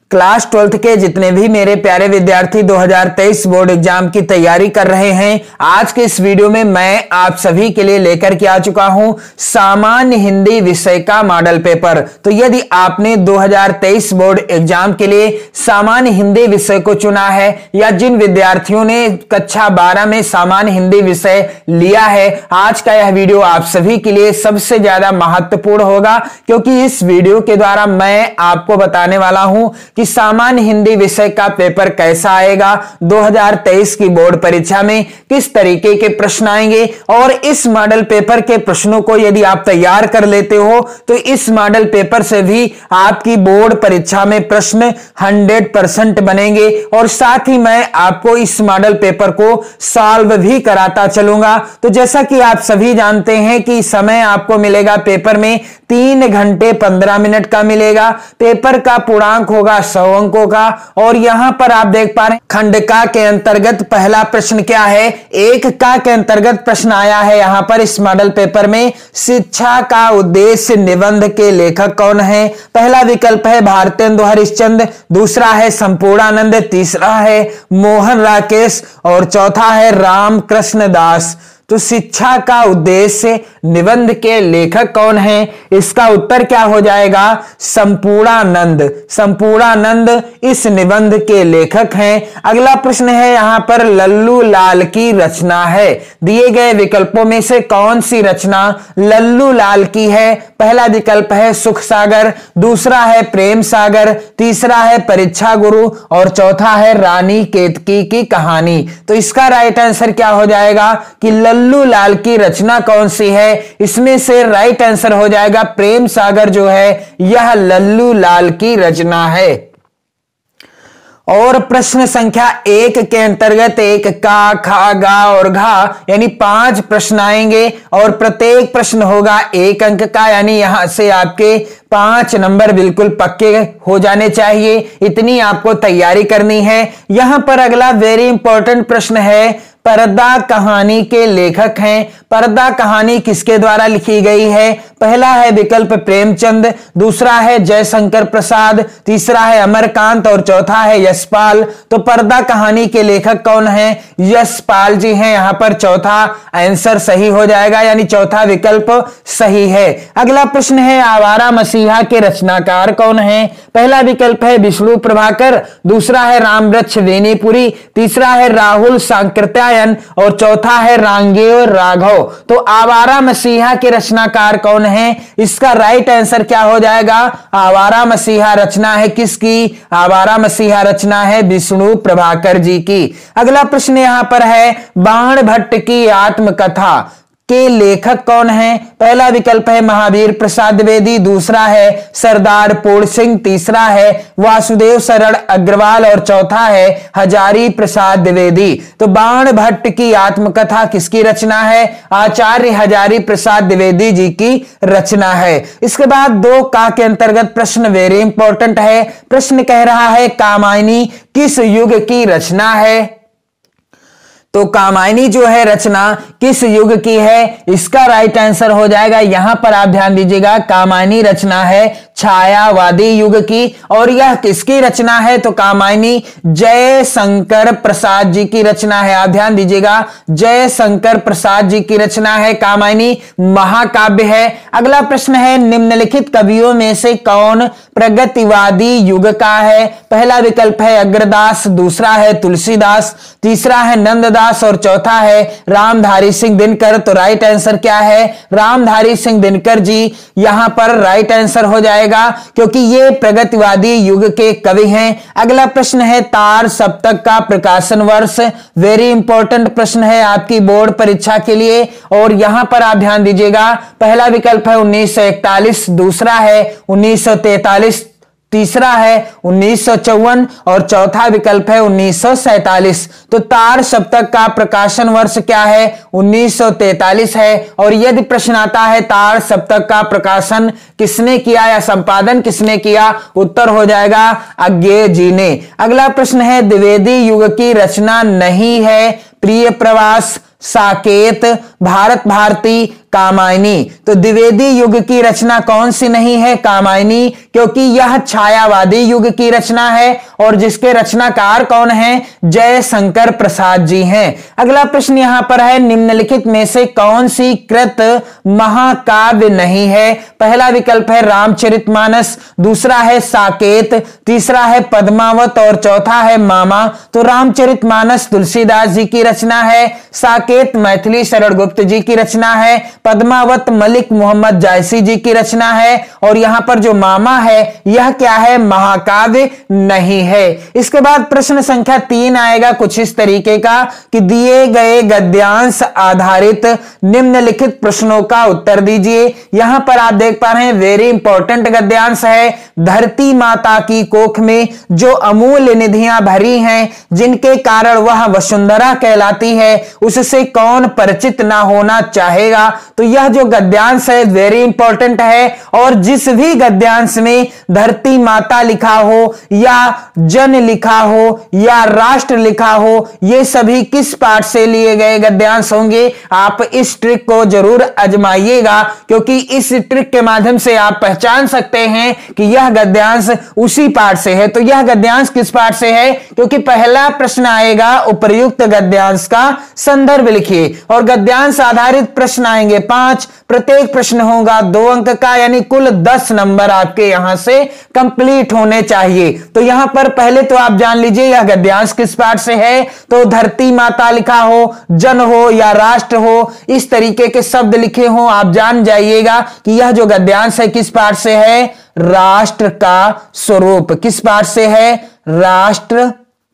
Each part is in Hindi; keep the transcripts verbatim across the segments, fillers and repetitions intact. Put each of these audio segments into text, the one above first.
क्लास ट्वेल्थ के जितने भी मेरे प्यारे विद्यार्थी दो हज़ार तेईस बोर्ड एग्जाम की तैयारी कर रहे हैं, आज के इस वीडियो में मैं आप सभी के लिए लेकर के आ चुका हूं सामान्य हिंदी विषय का मॉडल पेपर। तो यदि आपने दो हज़ार तेईस बोर्ड एग्जाम के लिए सामान्य हिंदी विषय को चुना है या जिन विद्यार्थियों ने कक्षा बारह में सामान्य हिंदी विषय लिया है, आज का यह वीडियो आप सभी के लिए सबसे ज्यादा महत्वपूर्ण होगा, क्योंकि इस वीडियो के द्वारा मैं आपको बताने वाला हूं कि सामान्य हिंदी विषय का पेपर कैसा आएगा, दो हज़ार तेईस की बोर्ड परीक्षा में किस तरीके के प्रश्न आएंगे। और इस मॉडल पेपर के प्रश्नों को यदि आप तैयार कर लेते हो तो इस मॉडल पेपर से भी आपकी बोर्ड परीक्षा में प्रश्न सौ परसेंट बनेंगे। और साथ ही मैं आपको इस मॉडल पेपर को सॉल्व भी कराता चलूंगा। तो जैसा कि आप सभी जानते हैं कि समय आपको मिलेगा पेपर में तीन घंटे पंद्रह मिनट का मिलेगा। पेपर का पूर्णांक होगा सौ अंकों का। और यहां पर आप देख पा रहे हैं खंड का के अंतर्गत पहला प्रश्न क्या है, एक का के अंतर्गत प्रश्न आया है यहां पर इस मॉडल पेपर में, शिक्षा का उद्देश्य निबंध के लेखक कौन है। पहला विकल्प है भारतेंदु हरिश्चंद्र, दूसरा है संपूर्णानंद, तीसरा है मोहन राकेश और चौथा है राम कृष्ण दास। तो शिक्षा का उद्देश्य निबंध के लेखक कौन है, इसका उत्तर क्या हो जाएगा, संपूर्णानंद। संपूर्णानंद इस निबंध के लेखक हैं। अगला प्रश्न है यहां पर लल्लू लाल की रचना है। दिए गए विकल्पों में से कौन सी रचना लल्लू लाल की है। पहला विकल्प है सुख सागर, दूसरा है प्रेम सागर, तीसरा है परीक्षा गुरु और चौथा है रानी केतकी की कहानी। तो इसका राइट आंसर क्या हो जाएगा कि लल्लू लाल की रचना कौन सी है। इसमें से राइट आंसर हो जाएगा प्रेम सागर जो है यह लल्लू लाल की रचना है। और प्रश्न संख्या एक के अंतर्गत एक का, खा, गा और घा यानी पांच प्रश्न आएंगे और प्रत्येक प्रश्न होगा एक अंक का, यानी यहां से आपके पांच नंबर बिल्कुल पक्के हो जाने चाहिए। इतनी आपको तैयारी करनी है। यहां पर अगला वेरी इंपॉर्टेंट प्रश्न है, पर्दा कहानी के लेखक हैं। पर्दा कहानी किसके द्वारा लिखी गई है। पहला है विकल्प प्रेमचंद, दूसरा है जयशंकर प्रसाद, तीसरा है अमरकांत और चौथा है यशपाल। तो पर्दा कहानी के लेखक कौन है, यशपाल जी हैं। यहां पर चौथा आंसर सही हो जाएगा, यानी चौथा विकल्प सही है। अगला प्रश्न है आवारा मसीहा के रचनाकार कौन है। पहला विकल्प है विष्णु प्रभाकर, दूसरा है रामवृक्ष वेनीपुरी, तीसरा है राहुल सांकृत्यायन और चौथा है रांगेय राघव। तो आवारा मसीहा के रचनाकार कौन है, इसका राइट आंसर क्या हो जाएगा, आवारा मसीहा रचना है किसकी, आवारा मसीहा रचना है विष्णु प्रभाकर जी की। अगला प्रश्न यहां पर है बाण भट्ट की आत्मकथा के लेखक कौन है। पहला विकल्प है महावीर प्रसाद द्विवेदी, दूसरा है सरदार पूर्ण सिंह, तीसरा है वासुदेव शरण अग्रवाल और चौथा है हजारी प्रसाद द्विवेदी। तो बाण भट्ट की आत्मकथा किसकी रचना है, आचार्य हजारी प्रसाद द्विवेदी जी की रचना है। इसके बाद दो का के अंतर्गत प्रश्न वेरी इंपॉर्टेंट है। प्रश्न कह रहा है कामायनी किस युग की रचना है। तो कामायनी जो है रचना किस युग की है, इसका राइट आंसर हो जाएगा, यहां पर आप ध्यान दीजिएगा, कामायनी रचना है छायावादी युग की। और यह किसकी रचना है, तो कामायनी जयशंकर प्रसाद जी की रचना है। आप ध्यान दीजिएगा, जयशंकर प्रसाद जी की रचना है, कामायनी महाकाव्य है। अगला प्रश्न है निम्नलिखित कवियों में से कौन प्रगतिवादी युग का है। पहला विकल्प है अग्रदास, दूसरा है तुलसीदास, तीसरा है नंददास और चौथा है रामधारी सिंह दिनकर। तो राइट आंसर क्या है, रामधारी सिंह दिनकर जी यहां पर राइट आंसर हो जाएगा, क्योंकि ये प्रगतिवादी युग के कवि हैं। अगला प्रश्न है तार सप्तक का प्रकाशन वर्ष, वेरी इंपॉर्टेंट प्रश्न है आपकी बोर्ड परीक्षा के लिए। और यहां पर आप ध्यान दीजिएगा, पहला विकल्प है उन्नीस सौ इकतालीस, दूसरा है उन्नीस सौ तैंतालीस, तीसरा है उन्नीस सौ चौवन और चौथा विकल्प है उन्नीस सौ सैंतालीस। तो तार सप्तक का प्रकाशन वर्ष क्या है, उन्नीस सौ तैंतालीस है। और यदि प्रश्न आता है तार सप्तक का प्रकाशन किसने किया या संपादन किसने किया, उत्तर हो जाएगा अज्ञेय जी ने। अगला प्रश्न है द्विवेदी युग की रचना नहीं है। प्रिय प्रवास, साकेत, भारत भारती, कामायनी। तो द्विवेदी युग की रचना कौन सी नहीं है? कामायनी, क्योंकि यह छायावादी युग की रचना है और जिसके रचनाकार कौन है? जयशंकर प्रसाद जी हैं। अगला प्रश्न यहां पर है, निम्नलिखित में से कौन सी कृत महाकाव्य नहीं है? पहला विकल्प है रामचरितमानस, दूसरा है साकेत, तीसरा है पद्मावत और चौथा है मामा। तो रामचरितमानस तुलसीदास जी की रचना है, साकेत मैथिली शरण गुप्त जी की रचना है, पद्मावत मलिक मोहम्मद जायसी जी की रचना है और यहां पर जो मामा है यह क्या है? महाकाव्य नहीं है। इसके बाद प्रश्न संख्या तीन आएगा कुछ इस तरीके का कि दिए गए गद्यांश आधारित निम्नलिखित प्रश्नों का उत्तर दीजिए। यहां पर आप देख पा रहे हैं वेरी इंपॉर्टेंट गद्यांश है। धरती माता की कोख में जो अमूल्य निधियां भरी हैं, जिनके कारण वह वसुंधरा कहलाती है, उससे कौन परिचित ना होना चाहेगा? तो यह जो गद्यांश है वेरी इंपॉर्टेंट है और जिस भी गद्यांश में धरती माता लिखा हो या जन लिखा हो या राष्ट्र लिखा हो, ये सभी किस पाठ से लिए गए गद्यांश होंगे? आप इस ट्रिक को जरूर आजमाइएगा, क्योंकि इस ट्रिक के माध्यम से आप पहचान सकते हैं कि यह गद्यांश उसी पाठ से है। तो यह गद्यांश किस पाठ से है? क्योंकि पहला प्रश्न आएगा उपर्युक्त गद्यांश का संदर्भ लिखिए और गद्यांश आधारित प्रश्न आएंगे पांच, प्रत्येक प्रश्न होगा दो अंक का, यानी कुल दस नंबर आपके यहां से कंप्लीट होने चाहिए। तो यहां पर पहले तो आप जान लीजिए यह गद्यांश किस पाठ से है। तो धरती माता लिखा हो, जन हो या राष्ट्र हो, इस तरीके के शब्द लिखे हो, आप जान जाइएगा कि यह जो गद्यांश है किस पाठ से है? राष्ट्र का स्वरूप। किस पाठ से है? राष्ट्र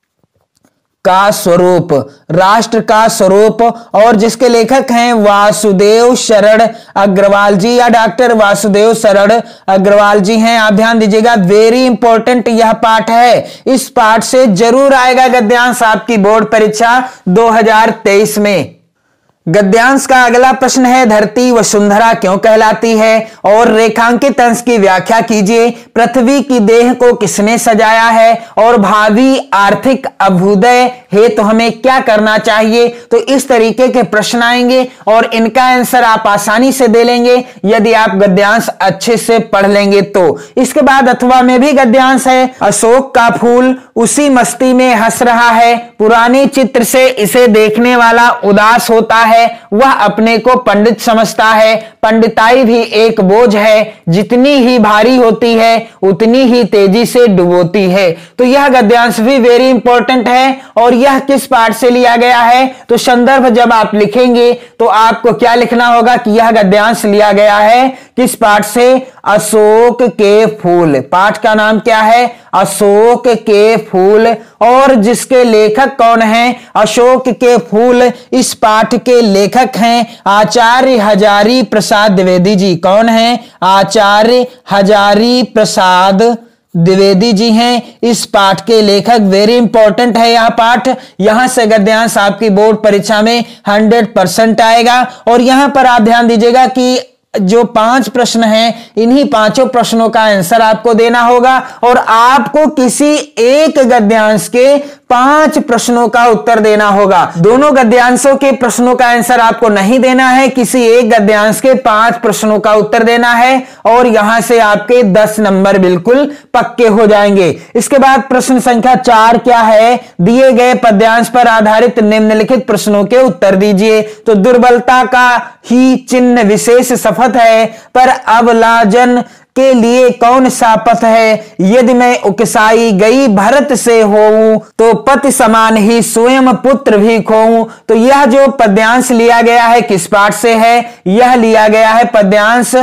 का स्वरूप। राष्ट्र का स्वरूप और जिसके लेखक हैं वासुदेव शरण अग्रवाल जी या डॉक्टर वासुदेव शरण अग्रवाल जी हैं। आप ध्यान दीजिएगा, वेरी इंपॉर्टेंट यह पाठ है। इस पाठ से जरूर आएगा गद्यांश आपकी बोर्ड परीक्षा दो हज़ार तेईस में। गद्यांश का अगला प्रश्न है, धरती वसुंधरा क्यों कहलाती है? और रेखांकित अंश की व्याख्या कीजिए। पृथ्वी की देह को किसने सजाया है? और भावी आर्थिक अभ्युदय हेतु तो हमें क्या करना चाहिए? तो इस तरीके के प्रश्न आएंगे और इनका आंसर आप आसानी से दे लेंगे यदि आप गद्यांश अच्छे से पढ़ लेंगे तो। इसके बाद अथवा में भी गद्यांश है, अशोक का फूल उसी मस्ती में हंस रहा है, पुराने चित्र से इसे देखने वाला उदास होता है, वह अपने को पंडित समझता है, पंडिताई भी एक बोझ है, जितनी ही भारी होती है उतनी ही तेजी से डुबोती है। तो यह गद्यांश भी वेरी इंपॉर्टेंट है और यह किस पाठ से लिया गया है? तो संदर्भ जब आप लिखेंगे तो आपको क्या लिखना होगा कि यह गद्यांश लिया गया है किस पाठ से? अशोक के फूल। पाठ का नाम क्या है? अशोक के फूल। और जिसके लेखक कौन हैं? अशोक के फूल इस पाठ के लेखक हैं आचार्य हजारी प्रसाद द्विवेदी जी। कौन हैं? आचार्य हजारी प्रसाद द्विवेदी जी हैं इस पाठ के लेखक। वेरी इंपॉर्टेंट है यह पाठ, यहां से गद्यांश आपकी बोर्ड परीक्षा में हंड्रेड परसेंट आएगा। और यहां पर आप ध्यान दीजिएगा कि जो पांच प्रश्न हैं, इन्हीं पांचों प्रश्नों का आंसर आपको देना होगा और आपको किसी एक गद्यांश के पांच प्रश्नों का उत्तर देना होगा। दोनों गद्यांशों के प्रश्नों का आंसर आपको नहीं देना है, किसी एक गद्यांश के पांच प्रश्नों का उत्तर देना है और यहां से आपके दस नंबर बिल्कुल पक्के हो जाएंगे। इसके बाद प्रश्न संख्या चार क्या है? दिए गए पद्यांश पर आधारित निम्नलिखित प्रश्नों के उत्तर दीजिए। तो दुर्बलता का ही चिन्ह विशेष शपथ है, पर अबलाजन के लिए कौन सा पथ है? यदि मैं उकसाई गई भरत से होऊं, तो पति समान ही स्वयं पुत्र भी खोऊं। तो यह जो पद्यांश लिया गया है किस पाठ से है? यह लिया गया है पद्यांश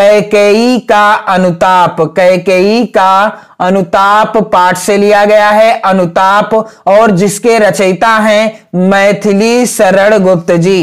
कैकेयी का अनुताप। कैकेयी का अनुताप पाठ से लिया गया है, अनुताप, और जिसके रचयिता हैं मैथिली शरण गुप्त जी।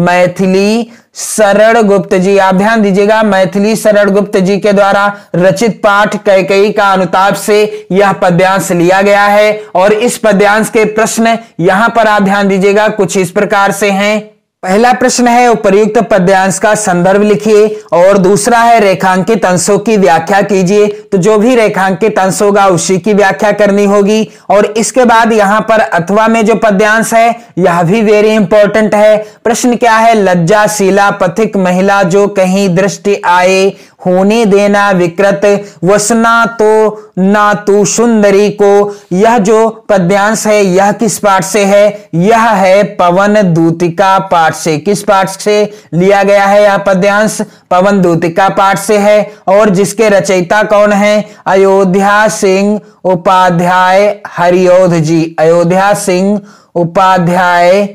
मैथिली शरण गुप्त जी, आप ध्यान दीजिएगा, मैथिली शरण गुप्त जी के द्वारा रचित पाठ कैकेयी का अनुताप से यह पद्यांश लिया गया है। और इस पद्यांश के प्रश्न यहां पर आप ध्यान दीजिएगा कुछ इस प्रकार से हैं। पहला प्रश्न है उपर्युक्त पद्यांश का संदर्भ लिखिए और दूसरा है रेखांकित अंशों की व्याख्या कीजिए। तो जो भी रेखांकित अंश होगा उसी की व्याख्या करनी होगी। और इसके बाद यहां पर अथवा में जो पद्यांश है यह भी वेरी इंपॉर्टेंट है। प्रश्न क्या है, लज्जाशीला पथिक महिला जो कहीं दृष्टि आए, होने देना विकृत, वसना तो ना तू सुंदरी को। यह जो पद्यांश है यह किस पाठ से है, यह है पवन दूतिका पाठ से। किस पाठ से लिया गया है यह पद्यांश, पवन दूतिका पाठ से है। और जिसके रचयिता कौन है, अयोध्या सिंह उपाध्याय हरियोध जी। अयोध्या सिंह उपाध्याय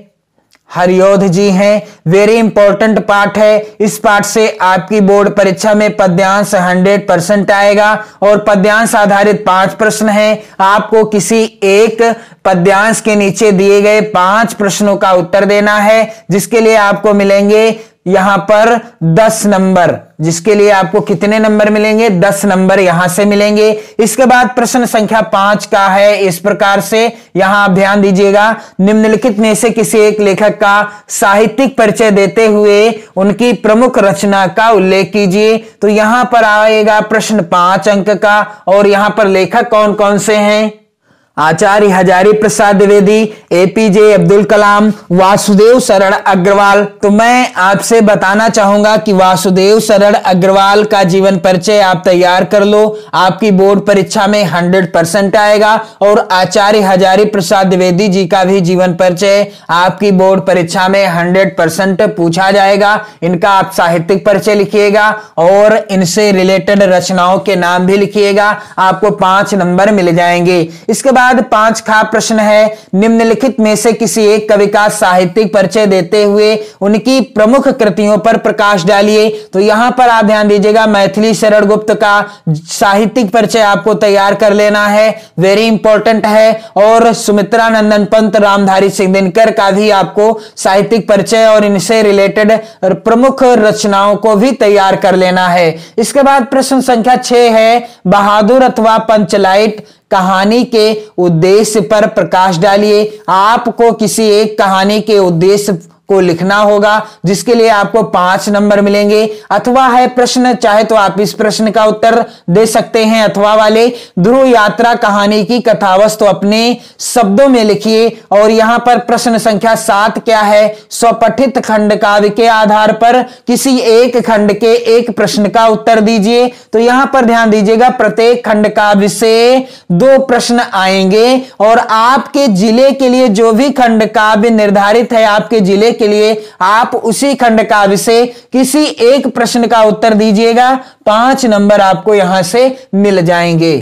हरियोध जी हैं। वेरी इंपॉर्टेंट पार्ट है। इस पार्ट से आपकी बोर्ड परीक्षा में पद्यांश हंड्रेड परसेंट आएगा और पद्यांश आधारित पांच प्रश्न हैं। आपको किसी एक पद्यांश के नीचे दिए गए पांच प्रश्नों का उत्तर देना है, जिसके लिए आपको मिलेंगे यहां पर दस नंबर। जिसके लिए आपको कितने नंबर मिलेंगे, दस नंबर यहां से मिलेंगे। इसके बाद प्रश्न संख्या पांच का है इस प्रकार से, यहां आप ध्यान दीजिएगा। निम्नलिखित में से किसी एक लेखक का साहित्यिक परिचय देते हुए उनकी प्रमुख रचना का उल्लेख कीजिए। तो यहां पर आएगा प्रश्न पांच अंक का। और यहां पर लेखक कौन कौन से हैं, आचार्य हजारी प्रसाद द्विवेदी, एपीजे अब्दुल कलाम, वासुदेव शरण अग्रवाल। तो मैं आपसे बताना चाहूंगा कि वासुदेव शरण अग्रवाल का जीवन परिचय आप तैयार कर लो, आपकी बोर्ड परीक्षा में हंड्रेड परसेंट आएगा। और आचार्य हजारी प्रसाद द्विवेदी जी का भी जीवन परिचय आपकी बोर्ड परीक्षा में हंड्रेड परसेंट पूछा जाएगा। इनका आप साहित्यिक परिचय लिखिएगा और इनसे रिलेटेड रचनाओं के नाम भी लिखिएगा, आपको पांच नंबर मिल जाएंगे। इसके बाद पांच खा प्रश्न है, निम्नलिखित में से किसी एक कवि का साहित्यिक परिचय देते हुए उनकी प्रमुख कृतियों पर प्रकाश डालिए। तो यहां पर आप ध्यान दीजिएगा, मैथिली शरण गुप्त का साहित्यिक परिचय आपको तैयार कर लेना है, वेरी इंपॉर्टेंट है। और सुमित्रा नंदन पंत, रामधारी सिंह दिनकर का भी आपको साहित्यिक परिचय और इनसे रिलेटेड प्रमुख रचनाओं को भी तैयार कर लेना है। इसके बाद प्रश्न संख्या छह है, बहादुर अथवा पंचलाइट कहानी के उद्देश्य पर प्रकाश डालिए। आपको किसी एक कहानी के उद्देश्य को लिखना होगा, जिसके लिए आपको पांच नंबर मिलेंगे। अथवा है प्रश्न, चाहे तो आप इस प्रश्न का उत्तर दे सकते हैं अथवा वाले। ध्रुव यात्रा कहानी की कथावस्तु अपने शब्दों में लिखिए। और यहां पर प्रश्न संख्या सात क्या है, स्वपठित खंड काव्य के आधार पर किसी एक खंड के एक प्रश्न का उत्तर दीजिए। तो यहां पर ध्यान दीजिएगा, प्रत्येक खंड काव्य से दो प्रश्न आएंगे और आपके जिले के लिए जो भी खंड काव्य निर्धारित है आपके जिले के लिए, आप उसी खंड काव्य से किसी एक प्रश्न का उत्तर दीजिएगा, पांच नंबर आपको यहां से मिल जाएंगे।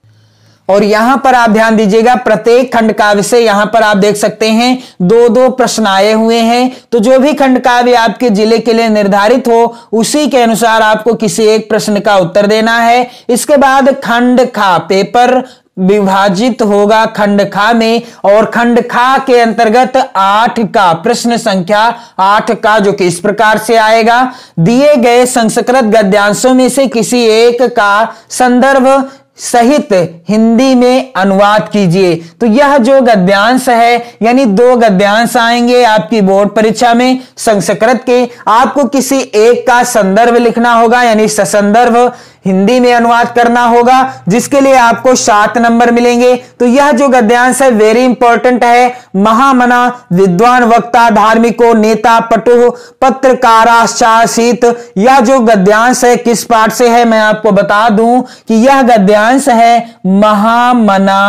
और यहां पर आप ध्यान दीजिएगा, प्रत्येक खंड काव्य से यहां पर आप देख सकते हैं दो दो प्रश्न आए हुए हैं। तो जो भी खंड काव्य आपके जिले के लिए निर्धारित हो उसी के अनुसार आपको किसी एक प्रश्न का उत्तर देना है। इसके बाद खंड खा पेपर विभाजित होगा खंड खा में, और खंड खा के अंतर्गत आठ का प्रश्न संख्या आठ का जो कि इस प्रकार से आएगा, दिए गए संस्कृत गद्यांशों में से किसी एक का संदर्भ सहित हिंदी में अनुवाद कीजिए। तो यह जो गद्यांश है, यानी दो गद्यांश आएंगे आपकी बोर्ड परीक्षा में संस्कृत के, आपको किसी एक का संदर्भ लिखना होगा, यानी ससंदर्भ हिंदी में अनुवाद करना होगा, जिसके लिए आपको सात नंबर मिलेंगे। तो यह जो गद्यांश है वेरी इंपॉर्टेंट है। महामना विद्वान वक्ता धार्मिको नेता पटु पत्रकाराश्चासीत, यह जो गद्यांश है किस पाठ से है, मैं आपको बता दूं कि यह गद्यांश है महामना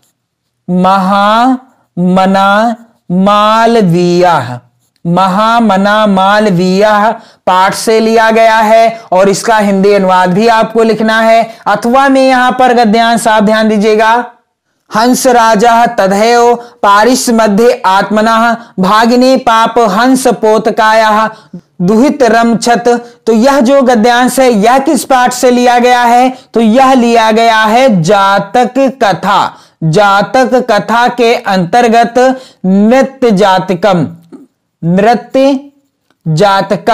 महामना मालवीय महामना मालवीय पाठ से लिया गया है और इसका हिंदी अनुवाद भी आपको लिखना है। अथवा में यहां पर गद्यांश आप ध्यान दीजिएगा, हंस राजा तदैव पारिस मध्य आत्मनः भागिनी पाप हंस पोतकाया दुहित रमछत। तो यह जो गद्यांश है यह किस पाठ से लिया गया है, तो यह लिया गया है जातक कथा। जातक कथा के अंतर्गत नृत्य जातकम नृत्य जातकम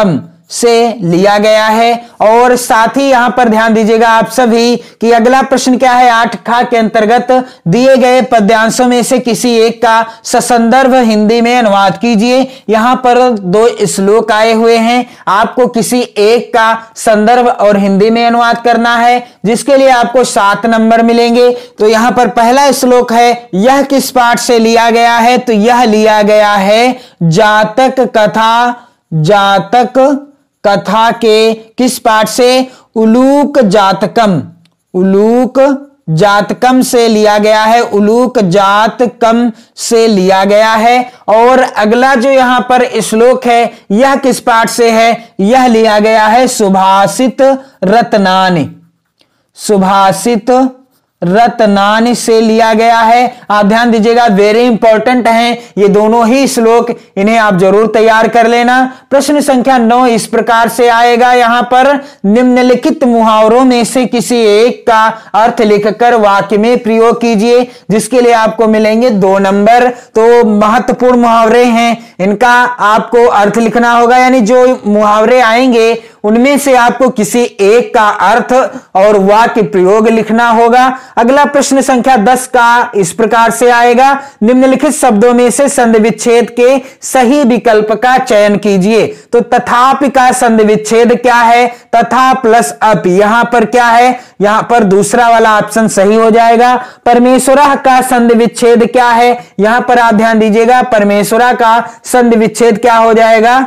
से लिया गया है। और साथ ही यहां पर ध्यान दीजिएगा आप सभी कि अगला प्रश्न क्या है, आठ खा के अंतर्गत दिए गए पद्यांशों में से किसी एक का ससंदर्भ हिंदी में अनुवाद कीजिए। यहां पर दो श्लोक आए हुए हैं, आपको किसी एक का संदर्भ और हिंदी में अनुवाद करना है, जिसके लिए आपको सात नंबर मिलेंगे। तो यहां पर पहला श्लोक है, यह किस पाठ से लिया गया है, तो यह लिया गया है जातक कथा, जातक कथा के किस पाठ से, उलूक जातकम, उलूक जातकम से लिया गया है, उलूक जातकम से लिया गया है। और अगला जो यहां पर श्लोक है, यह किस पाठ से है, यह लिया गया है सुभाषित रत्नानि, सुभाषित रत्नानि से लिया गया है। आप ध्यान दीजिएगा, वेरी इंपॉर्टेंट हैं ये दोनों ही श्लोक, इन्हें आप जरूर तैयार कर लेना। प्रश्न संख्या नौ इस प्रकार से आएगा, यहां पर निम्नलिखित मुहावरों में से किसी एक का अर्थ लिखकर वाक्य में प्रयोग कीजिए, जिसके लिए आपको मिलेंगे दो नंबर। तो महत्वपूर्ण मुहावरे हैं, इनका आपको अर्थ लिखना होगा, यानी जो मुहावरे आएंगे उनमें से आपको किसी एक का अर्थ और वाक्य प्रयोग लिखना होगा। अगला प्रश्न संख्या दस का इस प्रकार से आएगा, निम्नलिखित शब्दों में से संधि विच्छेद के सही विकल्प का चयन कीजिए। तो तथापि का संधि विच्छेद क्या है, तथा प्लस अप, यहां पर क्या है, यहां पर दूसरा वाला ऑप्शन सही हो जाएगा। परमेश्वरा का संधि विच्छेद क्या है, यहां पर आप ध्यान दीजिएगा, परमेश्वरा का संधि विच्छेद क्या हो जाएगा,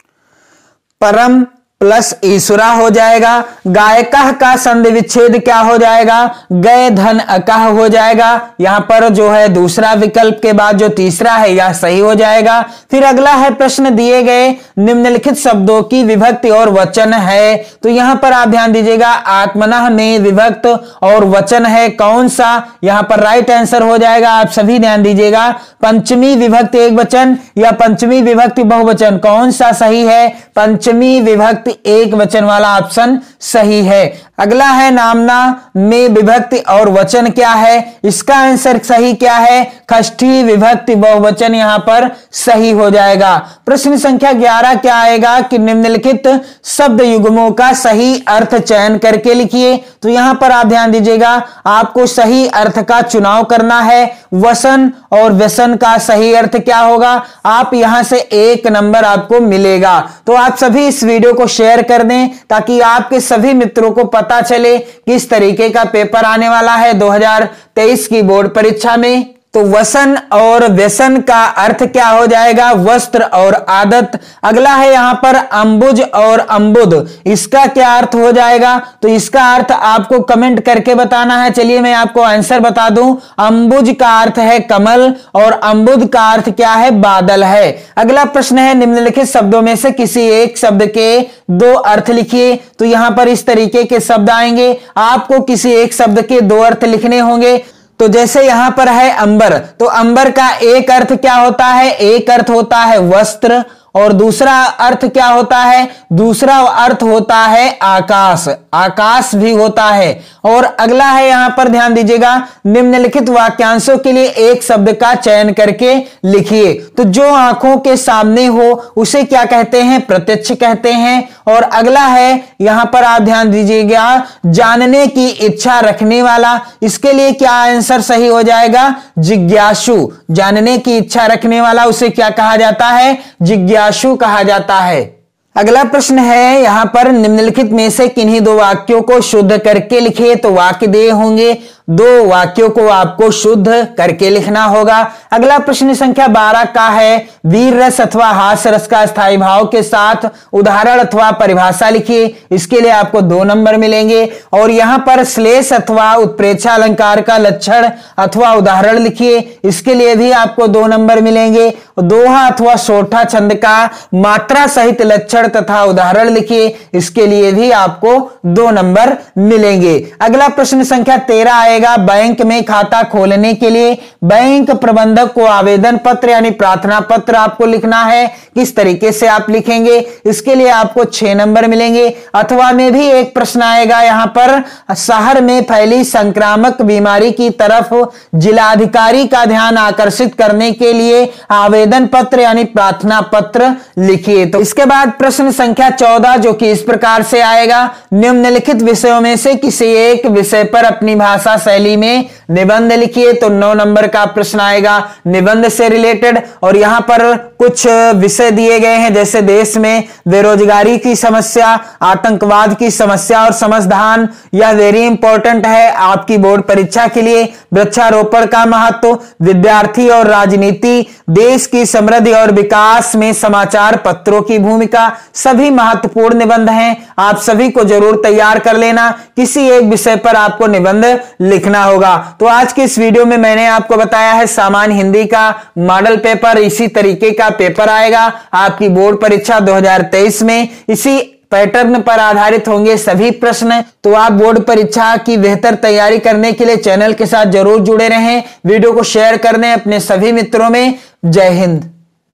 परम प्लस ईश्वरा हो जाएगा। गायकः का संधि विच्छेद क्या हो जाएगा, गय धन अकह हो जाएगा। यहां पर जो है दूसरा विकल्प के बाद जो तीसरा है यह सही हो जाएगा। फिर अगला है प्रश्न, दिए गए निम्नलिखित शब्दों की विभक्ति और वचन है। तो यहां पर आप ध्यान दीजिएगा, आत्मनः में विभक्त और वचन है कौन सा, यहां पर राइट आंसर हो जाएगा। आप सभी ध्यान दीजिएगा, पंचमी विभक्ति एक वचन या पंचमी विभक्ति बहुवचन, कौन सा सही है, पंचमी विभक्ति एक वचन वाला ऑप्शन सही है। अगला है नामना में विभक्ति और वचन क्या है, इसका आंसर सही क्या है, षष्ठी विभक्ति बहुवचन यहां पर सही हो जाएगा। प्रश्न संख्या ग्यारह क्या आएगा कि निम्नलिखित शब्द युग्मों का सही अर्थ चयन करके लिखिए। तो यहां पर आप ध्यान दीजिएगा, आपको सही अर्थ का चुनाव करना है। वसन और व्यसन का सही अर्थ क्या होगा, आप यहां से एक नंबर आपको मिलेगा। तो आप सभी इस वीडियो को शेयर कर दें ताकि आपके सभी मित्रों को पता चले किस तरीके का पेपर आने वाला है दो हज़ार तेईस की बोर्ड परीक्षा में। तो वसन और व्यसन का अर्थ क्या हो जाएगा, वस्त्र और आदत। अगला है यहां पर अंबुज और अंबुद, इसका क्या अर्थ हो जाएगा, तो इसका अर्थ आपको कमेंट करके बताना है। चलिए मैं आपको आंसर बता दूं, अंबुज का अर्थ है कमल और अंबुद का अर्थ क्या है, बादल है। अगला प्रश्न है, निम्नलिखित शब्दों में से किसी एक शब्द के दो अर्थ लिखिए। तो यहां पर इस तरीके के शब्द आएंगे, आपको किसी एक शब्द के दो अर्थ लिखने होंगे। तो जैसे यहां पर है अंबर, तो अंबर का एक अर्थ क्या होता है, एक अर्थ होता है वस्त्र और दूसरा अर्थ क्या होता है, दूसरा अर्थ होता है आकाश, आकाश भी होता है। और अगला है यहां पर ध्यान दीजिएगा, निम्नलिखित वाक्यांशों के लिए एक शब्द का चयन करके लिखिए। तो जो आंखों के सामने हो उसे क्या कहते हैं, प्रत्यक्ष कहते हैं। और अगला है यहां पर आप ध्यान दीजिएगा, जानने की इच्छा रखने वाला, इसके लिए क्या आंसर सही हो जाएगा, जिज्ञासु। जानने की इच्छा रखने वाला उसे क्या कहा जाता है, जिज्ञासु कहा जाता है। अगला प्रश्न है यहां पर, निम्नलिखित में से किन्हीं दो वाक्यों को शुद्ध करके लिखिए। तो वाक्य दिए होंगे, दो वाक्यों को आपको शुद्ध करके लिखना होगा। अगला प्रश्न संख्या बारह का है, वीर रस अथवा हास्य रस का स्थायी भाव के साथ उदाहरण अथवा परिभाषा लिखिए। इसके लिए आपको दो नंबर मिलेंगे। और यहां पर श्लेष अथवा उत्प्रेक्षा अलंकार का लक्षण अथवा उदाहरण लिखिए, इसके लिए भी आपको दो नंबर मिलेंगे। दोहा अथवा सोठा छंद का मात्रा सहित लक्षण तथा उदाहरण लिखिए, इसके लिए भी आपको दो नंबर मिलेंगे। अगला प्रश्न संख्या तेरह आएगा, बैंक में खाता खोलने के लिए बैंक प्रबंधक को आवेदन पत्र यानी प्रार्थना पत्र आपको लिखना है। किस तरीके से आप लिखेंगे, इसके लिए आपको छह नंबर मिलेंगे। अथवा में भी एक प्रश्न आएगा यहां पर, शहर में फैली संक्रामक बीमारी की तरफ जिलाधिकारी का ध्यान आकर्षित करने के लिए आवेदन पत्र यानी प्रार्थना पत्र लिखिए। तो इसके बाद प्रश्न प्रश्न संख्या चौदह जो कि इस प्रकार से आएगा, निम्नलिखित विषयों में से किसी एक विषय पर अपनी भाषा शैली में निबंध लिखिए। तो नौ नंबर का प्रश्न आएगा निबंध से रिलेटेड, और यहां पर कुछ विषय दिए गए हैं जैसे देश में बेरोजगारी की समस्या, आतंकवाद की समस्या और समाधान। यह वेरी इंपॉर्टेंट है आपकी बोर्ड परीक्षा के लिए। वृक्षारोपण का महत्व, विद्यार्थी और राजनीति, देश की समृद्धि और विकास में समाचार पत्रों की भूमिका, सभी महत्वपूर्ण निबंध हैं। आप सभी को जरूर तैयार कर लेना। किसी एक विषय पर आपको निबंध लिखना होगा। तो आज के इस वीडियो में मैंने आपको बताया है सामान्य हिंदी का मॉडल पेपर, इसी तरीके का पेपर आएगा आपकी बोर्ड परीक्षा दो हज़ार तेईस में। इसी पैटर्न पर आधारित होंगे सभी प्रश्न। तो आप बोर्ड परीक्षा की बेहतर तैयारी करने के लिए चैनल के साथ जरूर जुड़े रहें। वीडियो को शेयर कर दें अपने सभी मित्रों में। जय हिंद।